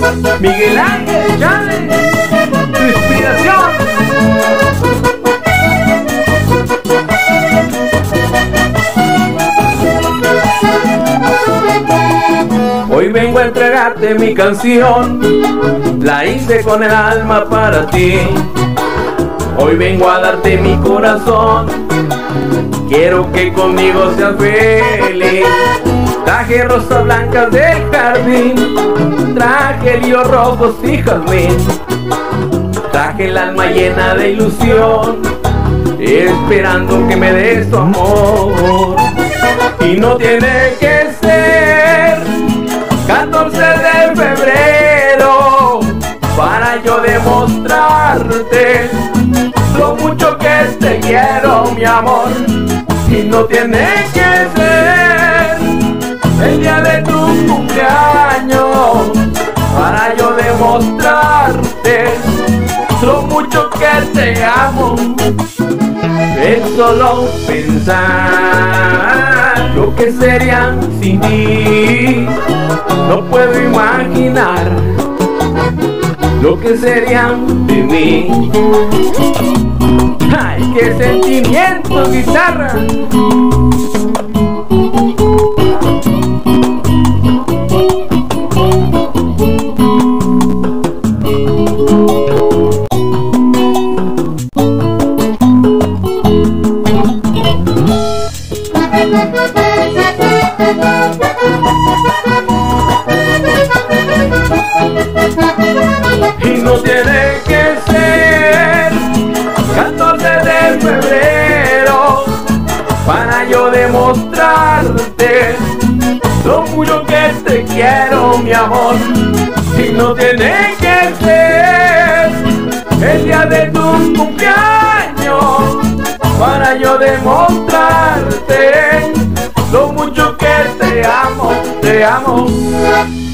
Miguel Ángel Chávez, tu inspiración. Hoy vengo a entregarte mi canción, la hice con el alma para ti. Hoy vengo a darte mi corazón, quiero que conmigo seas feliz. Traje rosas blancas del jardín, traje líos rojos y jazmín, traje el alma llena de ilusión, esperando que me des tu amor. Y no tiene que ser 14 de febrero para yo demostrarte lo mucho que te quiero, mi amor. Y no tiene que ser el día de tu cumpleaños para yo demostrarte lo mucho que te amo. Es solo pensar lo que sería sin ti. No puedo imaginar lo que sería de mí. ¡Ay, qué sentimiento, guitarra! Y no tiene que ser 14 de febrero para yo demostrarte lo mucho que te quiero, mi amor. Y no tiene que ser el día de tu cumpleaños para yo demostrarte lo mucho que te amo, te amo.